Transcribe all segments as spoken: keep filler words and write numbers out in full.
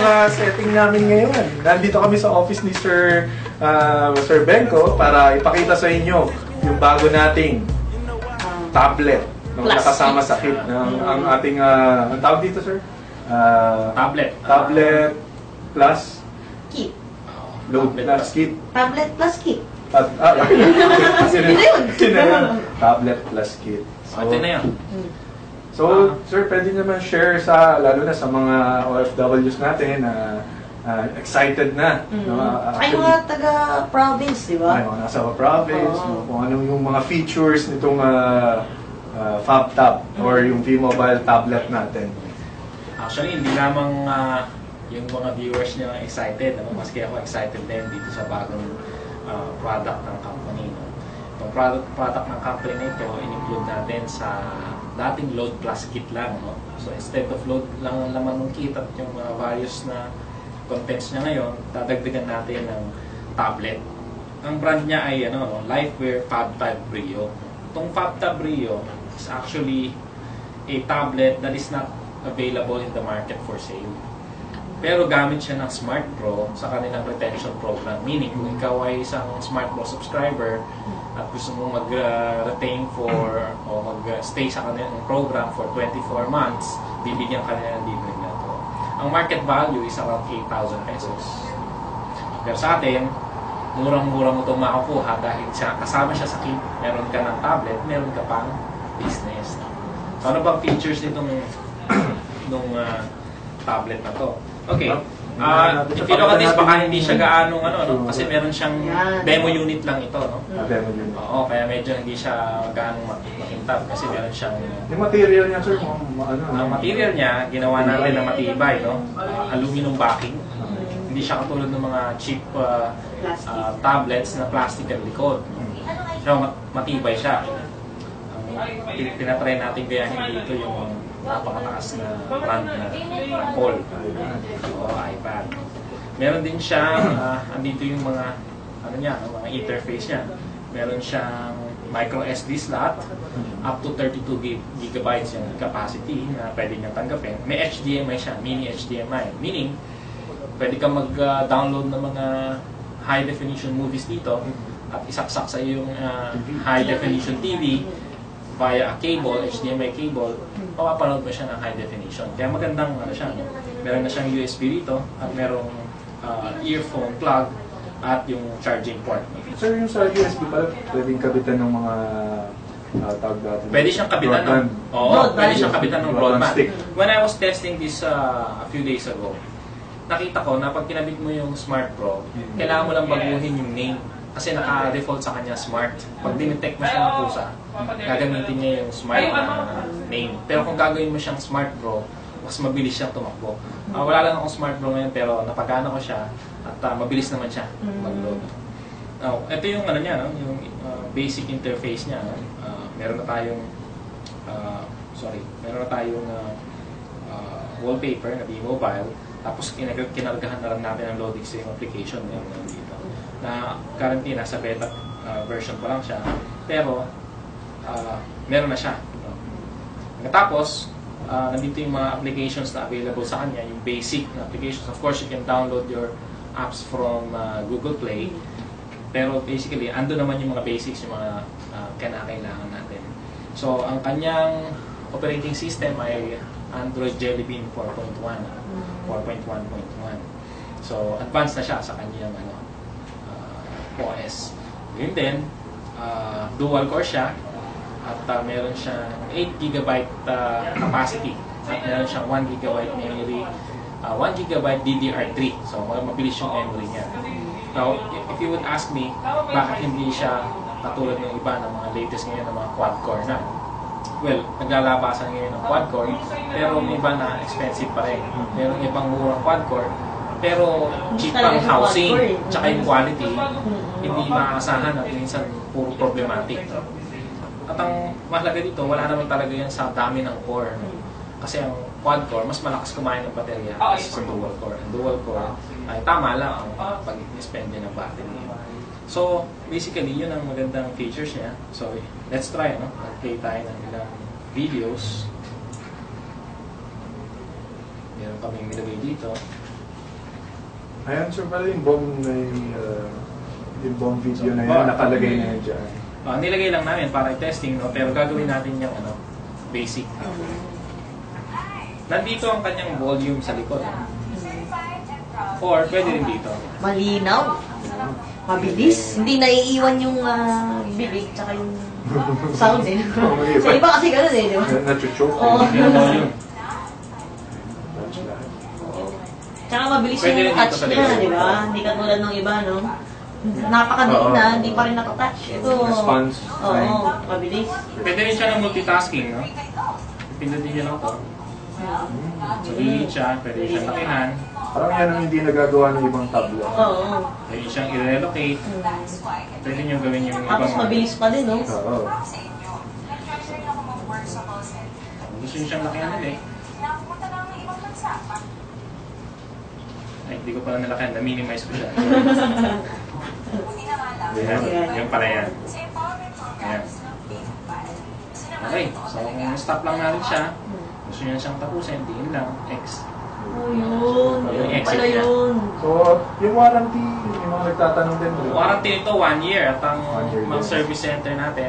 mga setting namin ngayon. Nandito kami sa office ni Sir uh, Sir Benko para ipakita sa inyo yung bago nating tablet na nakasama sa kit ng ang ating uh, ang tawag dito, sir? Uh, tablet. Tablet plus kit. Load plus kit. Tablet plus kit. At, ah, Sino yun? Sino yun? Tablet plus kit. So, ito na yun. So, uh, sir, pwede naman share sa, lalo na sa mga O F Ws natin na uh, uh, excited na. Mm. No? Uh, ay, mga taga-province, di ba? Ay, mga nasa province, oh. no? Kung ano yung mga features nitong uh, uh, FabTab mm. or yung V-Mobile tablet natin. Actually, hindi lamang uh, yung mga viewers niyo excited. No? Maski ako excited din dito sa bagong uh, product ng company. No? Itong product, product ng company na ito, in-include natin sa dating load plus kit lang. No? So instead of load lang ang laman ng kit at yung uh, various na contents niya ngayon, dadagdagan natin ng tablet. Ang brand niya ay ano, no? Lifeware FabTab Brio. Itong FabTab Brio is actually a tablet that is not available in the market for sale. Pero gamit siya ng Smart Pro sa kanilang retention program. Meaning, kung ikaw ay isang Smart Pro subscriber at gusto mong mag-retain uh, for o mag-stay sa kanilang program for twenty-four months, bibigyan ka nila ng libre na ito. Ang market value is around eight thousand pesos. Pero sa atin, murang-mura mo itong makakuha dahil siya, kasama siya sa kit. Meron ka ng tablet, meron ka pang business. So, ano bang features nitong nung uh, tablet na to? Okay. Uh, if you look at this, baka hindi siya gaanong ano, no? Kasi meron siyang demo unit lang ito, no? Demo unit. Oo, kaya medyo hindi siya gaanong makintab kasi meron siyang... Yung material niya, sir, ano? Ang material niya, ginawa natin na matibay, no? Uh, aluminum backing. Hindi siya katulad ng mga cheap uh, uh, tablets na plastic ang likod. So, matibay siya. Uh, tinatry natin gayahin dito yung napakataas na brand na Apple o iPad. Meron din siya, uh, andito yung mga ano niya, mga interface niya. Meron siyang micro S D slot up to thirty-two gigabytes yung capacity na pwede niyang tanggapin. May H D M I siya, mini H D M I. Meaning, pwede kang mag-download ng mga high definition movies dito at isaksak sa iyong uh, high definition T V via a cable, H D M I cable, mapapanood mo siya ng high definition. Kaya magandang ano siya, no? Meron na siyang U S B dito at merong uh, earphone plug at yung charging port. Sir, yung sa U S B pala, pwedeng kabitan ng mga uh, tawag natin. Pwede siyang kabitan ng, oo, pwede siyang kabitan ng broadband. When I was testing this uh, a few days ago, nakita ko na pag kinabit mo yung Smart Pro, mm-hmm. kailangan mo lang baguhin yung name. Kasi naka-default sa kanya Smart. Pag dinetect mo siya ng pusa, gagamitin niya yung Smart na name. Pero kung gagawin mo siyang Smart Pro, mas mabilis siyang tumakbo. Uh, wala lang akong Smart Pro ngayon, pero napagana ko siya at uh, mabilis naman siya mag-load. Now, ito yung ano niya, no? Yung uh, basic interface niya. No? Uh, meron na tayong uh, sorry, meron na tayong uh, uh, wallpaper na V-Mobile. Tapos kinargahan na lang natin ang loading stream application meron dito. Na currently nasa beta uh, version pa lang siya, pero uh, meron na siya. Tapos, uh, nandito yung mga applications na available sa kanya, yung basic na applications. Of course, you can download your apps from uh, Google Play, pero basically, ando naman yung mga basics, yung mga uh, kinakailangan natin. So, ang kanyang operating system ay Android Jelly Bean four point one, four point one point one. So, advanced na siya sa kanyang ano, O S. Yun din, uh, dual core siya at uh, meron siyang eight gigabyte uh, capacity at meron siyang one gigabyte memory, uh, one gigabyte D D R three. So, mabilis yung memory niya. Now, if you would ask me, bakit hindi siya katulad ng iba ng mga latest ngayon ng mga quad-core na? Well, naglalabasan ngayon ng quad-core, pero may iba na expensive pa rin. Meron ibang murang quad-core, pero cheap ang housing, tsaka yung quality, hindi maaasahan at minsan puro problematic. At ang mahalaga dito, wala naman talaga yan sa dami ng core. Kasi ang quad-core, mas malakas kumain ng baterya kaysa sa dual-core. Ang dual-core ay tama lang ang pag-spend din ng battery. So, basically, yun ang magandang features niya. So, let's try, no? Mag-play tayo ng ilang videos. Meron kaming nilagay dito. Ayan, sir, pala yung bomb na yung, uh, yung bomb video na yun, nakalagay na yun dyan. Uh, nilagay lang namin para i-testing, no? Pero gagawin natin yung ano, basic. Nandito ang kanyang volume sa likod. Or pwede rin dito. Malinaw. Mabilis. Hindi naiiwan yung uh, bibig tsaka yung sound eh. Sa iba kasi gano'n eh, di ba? Nachuchoke. Oo. Hindi yung volume. Tsaka mabilis Pwede rin yung dito touch sa niya, likod. di ba? Hindi katulad ng iba, no? Napakadiin na, hindi pa rin nakatouch. Ito, Response oo, time. mabilis. Pwede rin siya ng multitasking, no? Pindutin niyo lang ito. So, delete siya, pwede siyang lakihan. Parang yan ang hindi nagagawa ng ibang tablo. Oo. Pwede siyang i-relocate. Pwede niyo gawin yung Tapos ibang... mabilis pa din, no? Oo. Kung gusto niyo siyang lakihan ulit. Ay, hindi ko pala nalakihan. Na-minimize ko siya. Ayan. Yung pala yan. Ayan. Okay. So, kung stop lang natin siya, gusto niyo siyang tapusin, diin lang. X. Oh, yun. Yung Yun exit pala niya. yun. So, yung warranty, yung mga nagtatanong din. Ang warranty nito, one year. At ang One year mga din. service center natin,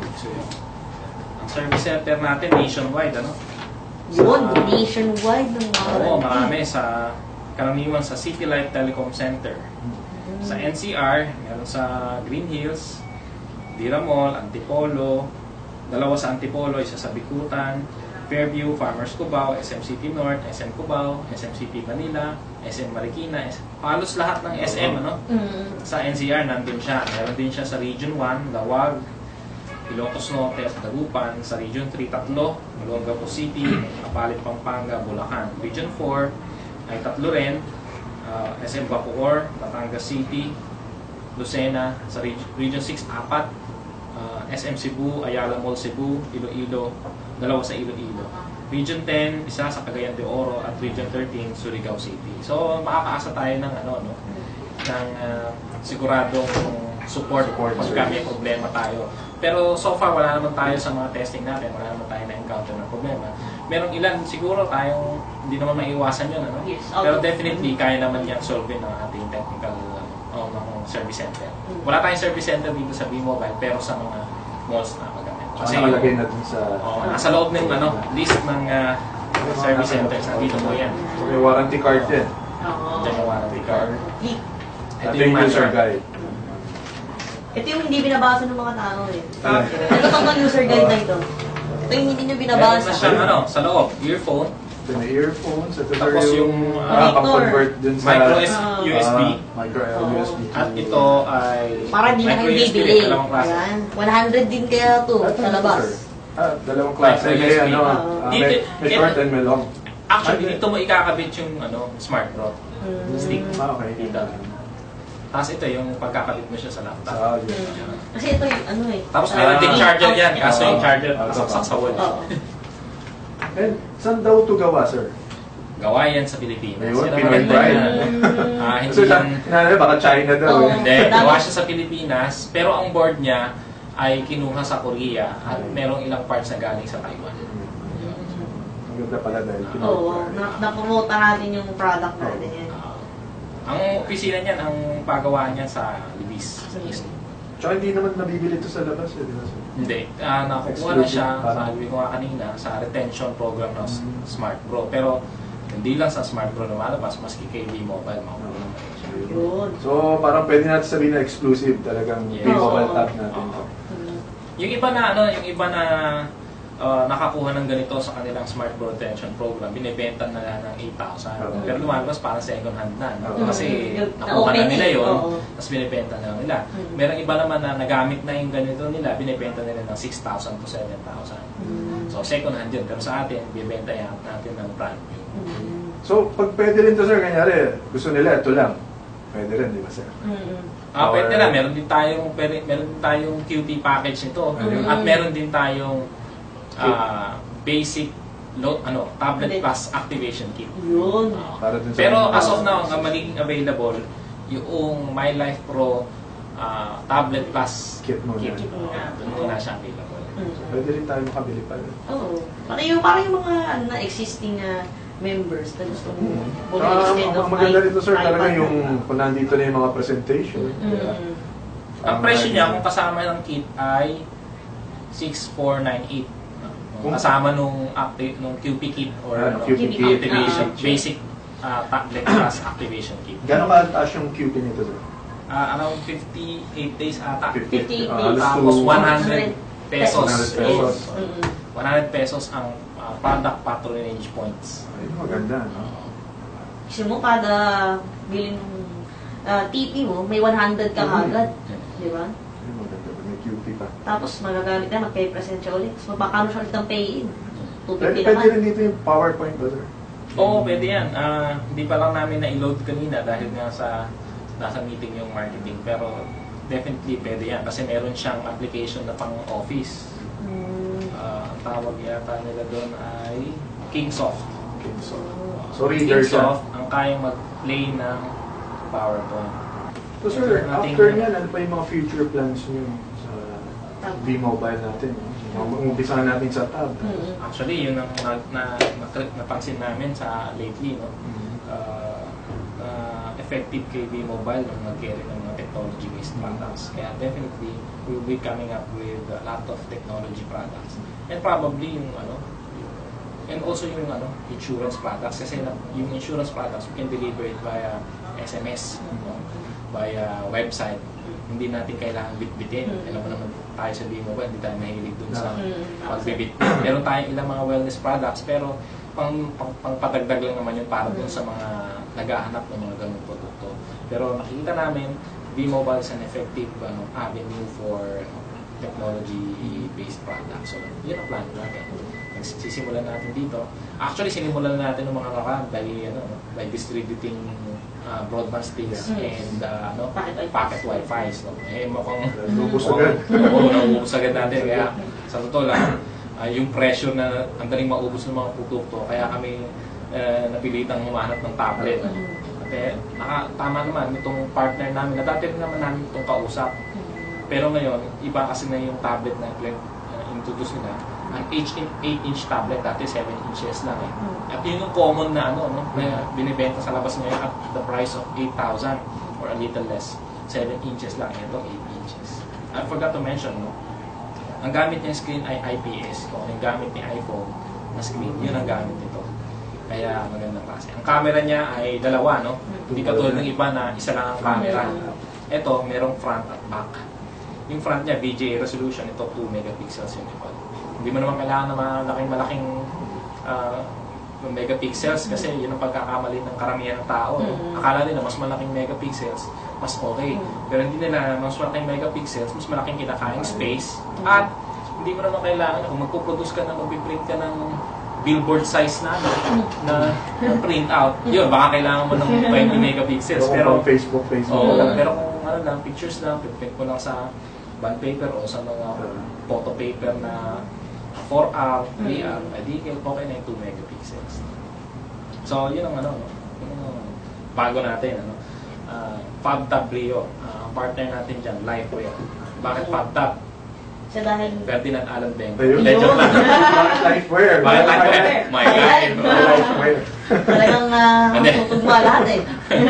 ang service center natin nationwide, ano? Yun, Sa- nationwide ng warranty. Oo, marami sa karaniwan sa City Life Telecom Center. Sa N C R, meron sa Green Hills, Dira Mall, Antipolo, dalawa sa Antipolo, isa sa Bikutan, Fairview, Farmers Cubao, S M City North, S M Cubao, S M City Manila, S M Marikina, S- halos lahat ng S M, ano? Mm. Sa N C R, nandun siya. Meron din siya sa Region one, Lawag, Ilocos Norte, Dagupan. Sa Region three, tatlo, Olongapo City, Kapalit, Pampanga, Bulacan. Region four ay tatlo rin, uh, S M Bacoor, Batangas City, Lucena. Sa Reg- Region six, apat, uh, S M Cebu, Ayala Mall Cebu, Iloilo, dalawa sa Iloilo. Region ten, isa sa Cagayan de Oro, at Region thirteen, Surigao City. So, makakaasa tayo ng ano, no? Ng uh, siguradong support, Support pagka may service. problema tayo. Pero so far, wala naman tayo sa mga testing natin, wala naman tayo na-encounter ng problema. Merong ilan, siguro tayong hindi naman maiiwasan yun, ano? Yes, Pero okay. definitely, kaya naman yan solve ng ating technical uh, ng service center. Wala tayong service center dito sa B-Mobile, pero sa mga malls na magamit. Kasi nakalagay na dun sa... Oh, nasa loob ng ano, list ng uh, service centers. Nandito po yan. So, may warranty card din. Oo. Ito yung warranty card. Geek. Ito yung user manual. guide. Ito yung hindi binabasa ng mga tao eh. Ah, Ito tong user guide na ito. Ito yung hindi nyo Meron binabasa. na siyang ano, sa loob, earphone, Ito may earphones. Ito Tapos yung, yung, ah, Connector. pang-convert dun sa... micro S- Ah. U S B, Ah, micro Oo. U S B. at ito ay Para hindi na micro kayo U S B, bibili. dalawang klase. Ayan. one hundred din kaya to Ah, sa labas. sir. Ah, dalawang klase. Micro May U S B. ano, Ah. ah, may, Dito- may short and may long. Actually, Ah, dito mo ikakabit yung ano, Smart Pro. Mm. Stick. Ah, okay. Dito. Tapos ito yung pagkakabit mo siya sa laptop. Sa audio. Mm. Kasi ito yung ano eh. Tapos ah, meron din charger out- yan, kaso yung Oo. charger Oo. saksak sa wall. Oo. And saan daw ito gawa, sir? Gawa yan sa Pilipinas. Ayun, Yan ang Pinoy maganda pride. yan. Ah, hindi Kasi yan, na, baka China daw Oo. eh. hindi, Dapat- gawa siya sa Pilipinas, pero ang board niya ay kinuha sa Korea at merong ilang parts na galing sa Taiwan. Ang ganda pala dahil Pinoy Oo, pride. na, na-promote na natin yung product natin yan. Ah, ang opisina niyan, ang pagawaan niya sa Libis, sa East. Tsaka hindi naman nabibili ito sa labas eh, di ba, sir? Hindi, ah, nakukuha na siya, Parang- sabi ko nga kanina, sa retention program ng S- Mm. Smart Pro. Pero hindi lang sa Smart Pro lumalabas, maski kay B-Mobile, makukuha Oo. na rin siya. Yun. So, parang pwede natin sabihin na exclusive talagang Yes. B-Mobile Oo. tab natin. Oo. Mm. Yung iba na ano, yung iba na ah, nakakuha ng ganito sa kanilang Smart Pro retention program, binibenta na lang ng eight thousand. Oo. Pero lumalabas parang second hand na. No? Oo. Kasi Mm. nakuha na Na-open nila eh. yun, Oo. tapos binibenta na lang nila. Mm. Merong iba naman na nagamit na yung ganito nila, binibenta nila ng six thousand to seven thousand. Mm. So second hand yun. Pero sa atin, bibenta yan natin ng brand new. Mm. So, pag pwede rin to, sir, kanyari, gusto nila, ito lang. Pwede rin, di ba, sir? Mm. Ah, Or- pwede na. Meron din tayong, pwede, meron din tayong Q T package nito. Ayun. At meron din tayong ah, basic lo, ano, tablet plus activation kit. Yun. Ah. Para dun sa Pero mga- as of now, ang magiging available yung My Life Pro ah, tablet plus Kit mo na. kit. Ah, doon muna siya available. Mm. Pwede rin tayo makabili pala. Oo. Parang yung, parang yung mga ano, na existing na members na gusto mo Ah, mag-extend ang of maganda dito sir iPad. talaga yung kung nandito na yung mga presentation. Mm. Ang presyo niya kung kasama ng kit ay six four nine eight. Kung kasama nung active nung Q P kit or Ah, ano, Q P kit. activation Ah. basic uh, tablet plus activation kit. Gano'n ka-taas yung Q P nito sir? Uh, around fifty-eight days ata. fifty-eight Ah, days. Tapos to one hundred pesos. one hundred pesos. Yes. Mm-mm. one hundred pesos ang uh, product patronage points. Ay, maganda, no? Kasi mo kada bilhin ng ah, T P mo, may one hundred ka Mhm. agad. Di ba? Ay, maganda. May Q P pa. Tapos magagamit na, mag-pay-present siya ulit. Tapos mapakano siya ulit ng pay-in. two Pwede, fifty pwede naman. rin dito yung PowerPoint ba sir? Oo, pwede yan. Ah, hindi pa lang namin na-load kanina dahil nga sa nasa meeting yung marketing. Pero definitely pwede yan kasi meron siyang application na pang office. Mm. Ah, ang tawag yata nila doon ay Kingsoft. Okay, so, so reader siya. Kingsoft ang kayang mag-play ng PowerPoint. So sir, Ating- after nyan, ano pa yung mga future plans nyo sa B-Mobile natin? Umpisahan natin sa tab. Mm. Actually, yun ang na, na, na, napansin namin sa lately, no? Mhm. Uh, uh, effective kay B-Mobile nung nag-carry ng mga technology-based products. Kaya definitely, we will be coming up with a lot of technology products. And probably yung ano, and also yung ano, insurance products. Kasi na, yung insurance products, we can deliver it via S M S, no? Via website. Hindi natin kailangan bitbitin. Mm. Alam mo naman tayo sa B-Mobile, hindi tayo mahilig dun sa Mm. pagbibit. Meron tayong ilang mga wellness products, pero pang, pang, pang patagdag lang naman yung para dun sa mga naghahanap ng mga ganung produkto. Pero nakikita namin, B-Mobile is an effective ano, avenue for ano, technology-based products. So, yun ang plan natin. Sisimulan natin dito. Actually, sinimulan natin ng mga nakaraan by, ano, by distributing uh, broadband sticks Mm. and uh, ano, Packet packet Wi-Fi. So, eh, mukhang Lubos agad. Oo, nauubos agad natin. Kaya sa totoo lang, uh, yung pressure na ang daling maubos ng mga produkto, kaya kami uh, napilitang humanap ng tablet. At eh, naka, tama naman, itong partner namin, na dati rin naman namin itong kausap. Pero ngayon, iba kasi na yung tablet na uh, introduce nila. Ang eight inch tablet, dati seven inches lang eh. At yun yung common na ano, no, na binibenta sa labas ngayon at the price of eight thousand or a little less. seven inches lang, ito eight inches. I forgot to mention, no, ang gamit niya screen ay I P S. Kung yung gamit ni iPhone na screen, yun ang gamit nito. Kaya magandang klase. Ang camera niya ay dalawa, no? Hindi katulad ng iba na isa lang ang camera. Ito, merong front at back. Yung front niya, V G A resolution, ito two megapixels yung ipad. Hindi mo naman kailangan na malaking malaking uh, megapixels kasi yun ang pagkakamali ng karamihan ng tao. No? Mm-hmm. Akala nila mas malaking megapixels, mas okay. Pero hindi nila mas malaking megapixels, mas malaking kinakain space. At hindi mo naman kailangan, kung magpuproduce ka na, magpiprint ka ng billboard size na na, na print out, yun, baka kailangan mo ng twenty megapixels. Pero Pero Facebook, Facebook. Oo, lang. pero kung ano lang, pictures lang, print ko lang sa bond paper o sa mga photo paper na four R, three R, edi okay na yung two megapixels. So, yun ang ano, yun ang bago natin, ano. Uh, FabTab Leo, uh, ang partner natin dyan, Lifeware. Bakit FabTab? Siya dahil... Ferdinand Alan Beng. Ayun. Legend lang. Bakit Lifeware? Bakit Lifeware? My God. Lifeware. Talagang uh, Hindi. tutugma lahat eh.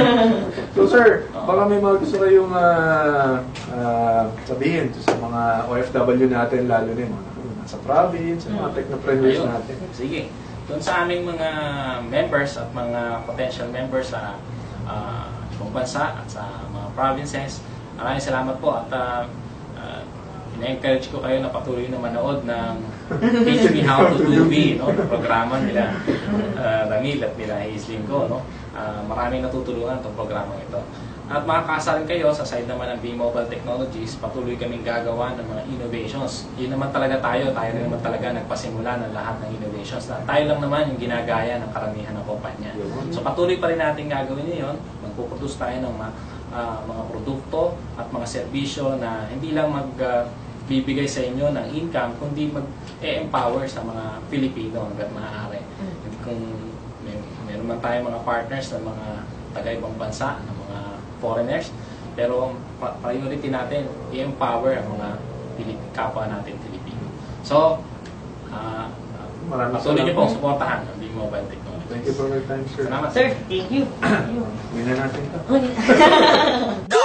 So sir, baka may mga gusto kayong ah, ah, sabihin sa mga O F W natin, lalo na yung mga nasa province, sa mga technopreneurs Ayun. natin. Sige. Doon sa aming mga members at mga potential members sa uh, ibang bansa at sa mga provinces, maraming salamat po at uh, uh, ina-encourage ko kayo na patuloy na manood ng Teach Me How to Do Me, no? Programa nila uh, Ramil at nila Hazelin ko. No? Uh, maraming natutulungan itong programa ito. At makakasa rin kayo sa side naman ng B-Mobile Technologies, patuloy kaming gagawa ng mga innovations. Yun naman talaga tayo, tayo rin naman talaga nagpasimula ng lahat ng innovations. Na tayo lang naman yung ginagaya ng karamihan ng kumpanya. So patuloy pa rin natin gagawin yun. Magpuproduce tayo ng mga, uh, mga produkto at mga serbisyo na hindi lang magbibigay uh, sa inyo ng income, kundi mag-empower sa mga Pilipino hanggang maaari. Kung may, meron man tayo mga partners na mga taga-ibang bansa, ng mga foreigners, pero priority natin i-empower ang mga Pilip, kapwa natin Pilipino. So, uh, Maraming patuloy niyo salamat. pong suportahan ang B-Mobile Technology. Thank you for your time, sir. Salamat. Sir, thank you. Hindi na natin ito. Thank you.